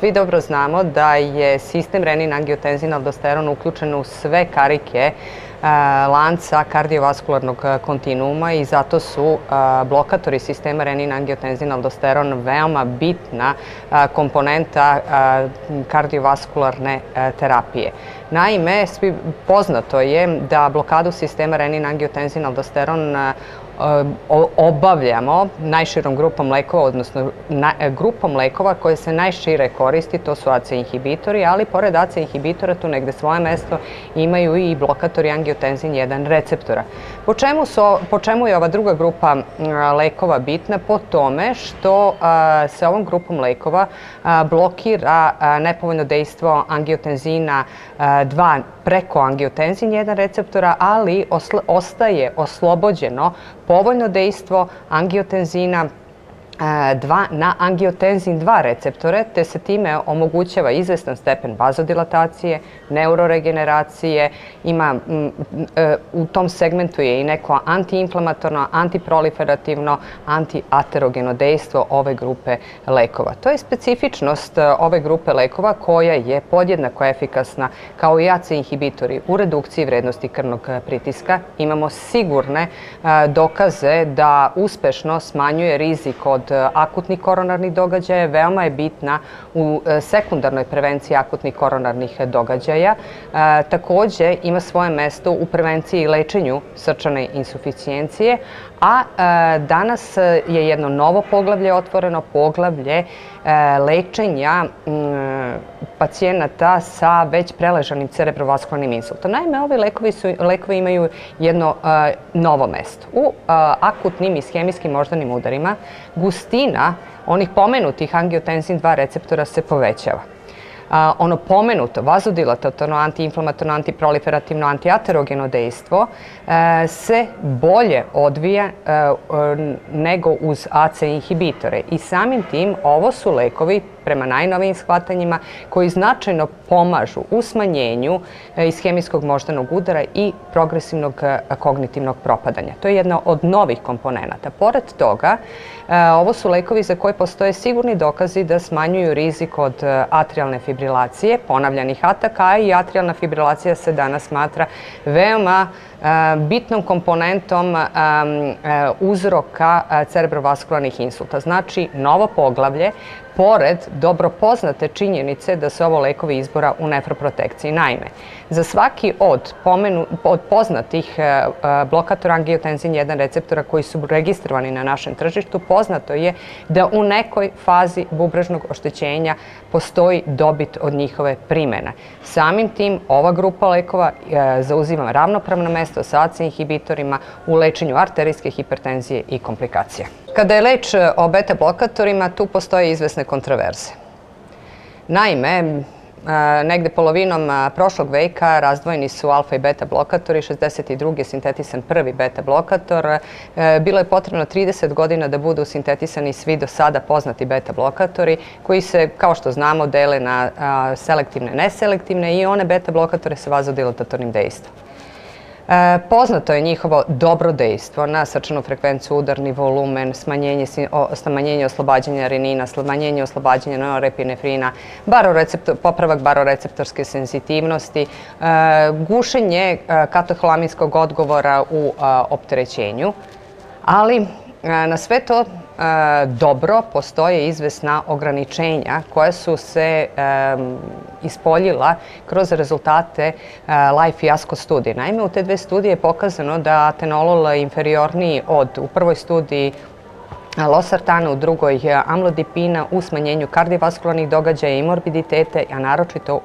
Svi dobro znamo da je sistem renin-angiotenzin-aldosteron uključen u sve karike lanca kardiovaskularnog kontinuuma i zato su blokatori sistema renin-angiotenzin-aldosteron veoma bitna komponenta kardiovaskularne terapije. Naime, poznato je da blokadu sistema renin-angiotenzin-aldosteron obavljamo najširom grupom lekova, odnosno grupom lekova koje se najšire koristi, to su ACE inhibitori, ali pored ACE inhibitora tu negde svoje mesto imaju i blokatori angiotenzin 1 receptora. Po čemu je ova druga grupa lekova bitna? Po tome što se ovom grupom lekova blokira nepovoljno dejstvo angiotenzina 2 preko angiotenzin 1 receptora, ali ostaje oslobođeno povoljno dejstvo angiotenzina 2 na angiotenzin 2 receptore, te se time omogućava izvestan stepen vazodilatacije, neuroregeneracije, u tom segmentu je i neko antiinflamatorno, antiproliferativno, antiaterogeno dejstvo ove grupe lekova. To je specifičnost ove grupe lekova koja je podjednako efikasna kao i ACE inhibitori u redukciji vrednosti krvnog pritiska. Imamo sigurne dokaze da uspešno smanjuje rizik od akutnih koronarnih događaja, veoma je bitna u sekundarnoj prevenciji akutnih koronarnih događaja. Takođe ima svoje mesto u prevenciji i lečenju srčane insuficijencije, a danas je jedno novo poglavlje otvoreno, poglavlje lečenja pacijenata sa već preležanim cerebrovaskularnim insultom. Naime, ovi lekovi imaju jedno novo mesto. U akutnim ishemijskim moždanim udarima gustina onih pomenutih angiotenzin 2 receptora se povećava. Ono pomenuto vazodilatatorno, antiinflamatorno, antiproliferativno, antiaterogeno dejstvo se bolje odvija nego uz ACE inhibitore i samim tim ovo su lekovi prema najnovijim shvatanjima koji značajno pomažu u smanjenju ishemijskog moždanog udara i progresivnog kognitivnog propadanja. To je jedna od novih komponenata. Pored toga, ovo su lekovi za koje postoje sigurni dokazi da smanjuju rizik od atrijalne fibrilacije, ponavljanih ataka, i atrijalna fibrilacija se danas smatra veoma bitnom komponentom uzroka cerebrovaskularnih insulta. Znači, novo poglavlje, pored dobro poznate činjenice da su ovo lekovi izbora u nefroprotekciji. Naime, za svaki od poznatih blokatora angiotenzin 1 receptora koji su registrovani na našem tržištu, poznato je da u nekoj fazi bubrežnog oštećenja postoji dobit od njihove primene. Samim tim, ova grupa lekova zauzima ravnopravno mesto sa ACE inhibitorima u lečenju arterijske hipertenzije i komplikacija. Kada je reč o beta blokatorima, tu postoje izvesne kontroverze. Naime, negde polovinom prošlog veka razdvojeni su alfa i beta blokatori, 62. sintetisan prvi beta blokator. Bilo je potrebno 30 godina da budu sintetisani svi do sada poznati beta blokatori, koji se, kao što znamo, dele na selektivne i neselektivne i one beta blokatore sa vazodilatatornim dejstvom. Poznato je njihovo dobro dejstvo na srčanu frekvenciju, udarni volumen, smanjenje oslobađanja renina, smanjenje oslobađanja norepinefrina, popravak baroreceptorske senzitivnosti, gušenje kateholaminskog odgovora u opterećenju, ali na sve to dobro postoje izvesna ograničenja koja su se ispoljila kroz rezultate LIFE fiasko studije. Naime, u te dve studije je pokazano da atenolol inferiorniji u prvoj studiji losartana, u drugoj amlodipina u smanjenju kardiovaskularnih događaja i morbiditete, a naročito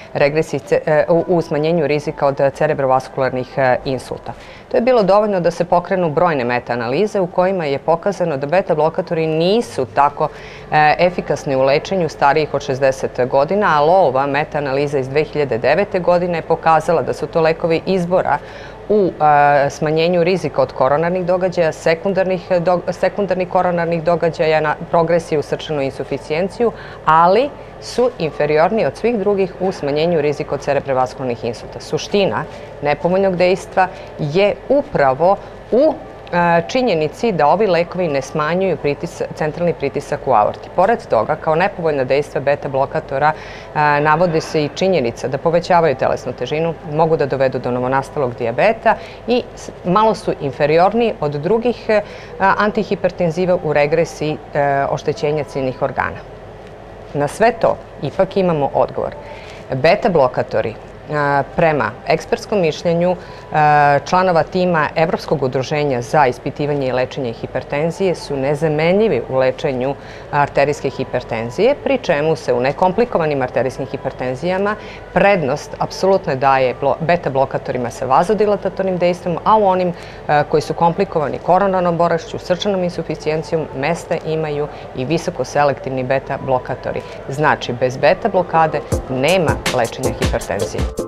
u smanjenju rizika od cerebrovaskularnih insulta. To je bilo dovoljno da se pokrenu brojne meta-analize u kojima je pokazano da beta blokatori nisu tako efikasni u lečenju starijih od 60 godina, ali ova meta-analiza iz 2009. godine je pokazala da su to lekovi izbora u smanjenju rizika od koronarnih događaja, sekundarnih koronarnih događaja, na progresiju srčanu insuficijenciju, ali su inferiorni od svih drugih u smanjenju rizika od cerebrovaskularnih insulta. Suština nepovoljnog dejstva je upravo u činjenici da ovi lekovi ne smanjuju centralni pritisak u aorti. Pored toga, kao nepovoljna dejstva beta blokatora navode se i činjenica da povećavaju telesnu težinu, mogu da dovedu do novonastalog dijabeta i malo su inferiorniji od drugih antihipertenziva u regresiji oštećenja ciljnih organa. Na sve to ipak imamo odgovor. Beta blokatori prema ekspertskom mišljenju članova tima Evropskog udruženja za ispitivanje i lečenje hipertenzije su nezamenljivi u lečenju arterijske hipertenzije, pri čemu se u nekomplikovanim arterijskim hipertenzijama prednost apsolutno daje beta blokatorima sa vazodilatatornim dejstvom, a u onim koji su komplikovani koronarnom bolešću, srčanom insuficijencijom, mesta imaju i visokoselektivni beta blokatori. Znači, bez beta blokade nema lečenja hipertenzije.